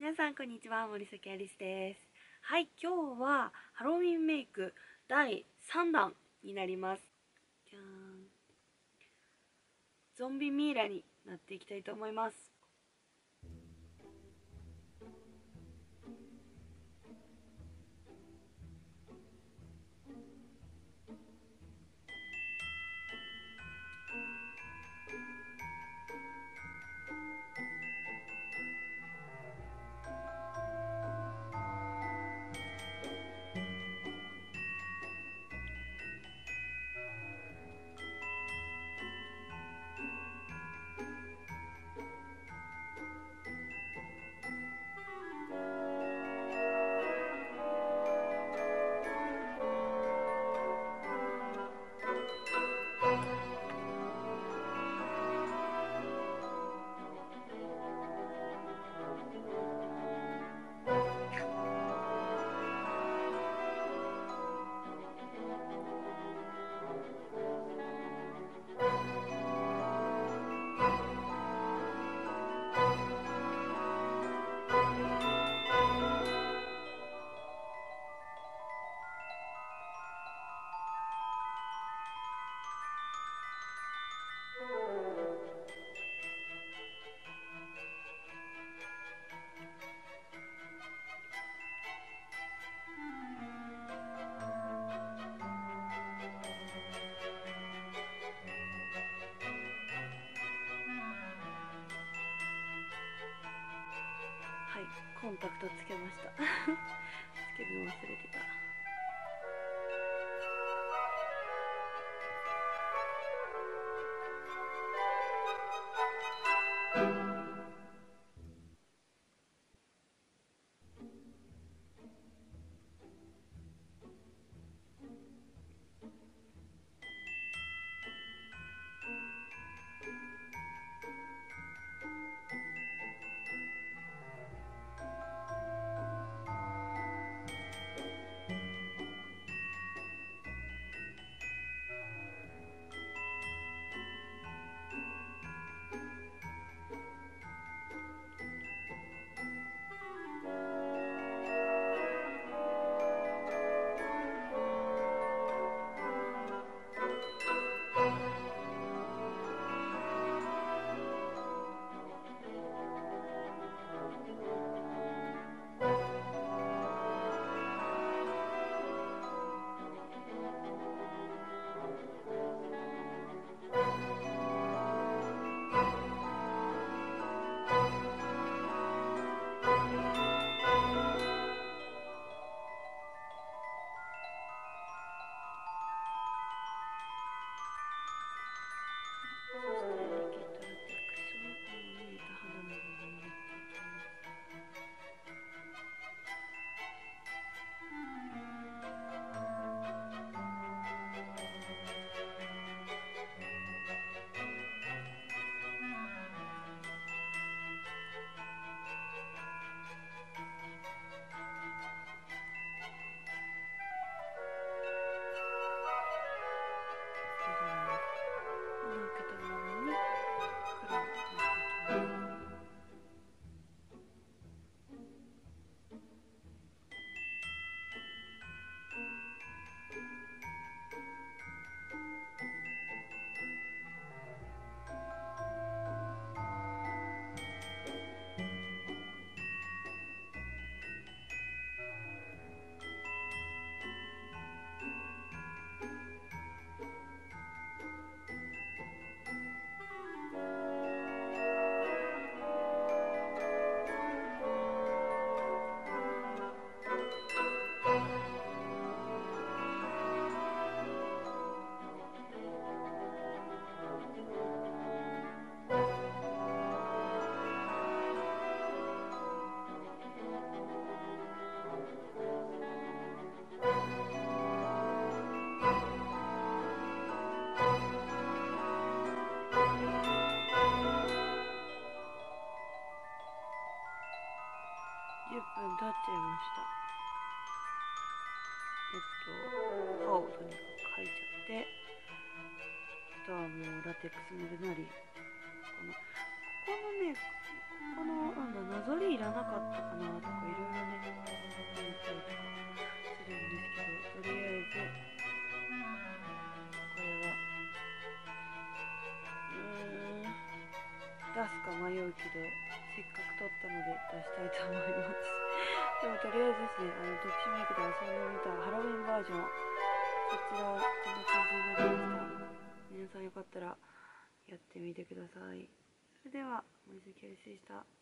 皆さんこんにちは、森崎アリスです。はい、今日はハロウィンメイク第3弾になります。じゃーん。ゾンビミイラになっていきたいと思います。はい、コンタクトつけましたつけるの忘れてた。10分経っちゃいました。歯をとにかく描いちゃって、あとはもうラテックス塗るなり、このね、ここのなぞりいらなかったかなとかいろいろね思ったりとかするんですけど、とりあえずこれは出すか迷うけどせっかく撮ったので出したいと思います。でもとりあえずですね、特殊メイクで遊んでみたハロウィンバージョン、こちらこんな感じになりました。皆さんよかったらやってみてください。それでは森崎有栖でした。